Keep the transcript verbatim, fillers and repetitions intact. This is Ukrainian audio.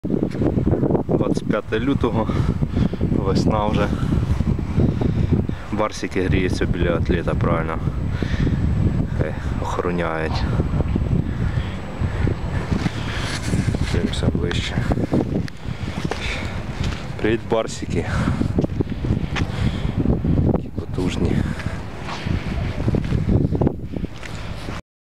двадцять п'яте лютого, весна вже. Барсики гріються біля атлета, правильно. Хай охороняють. Дивимося ближче. Привіт, барсики.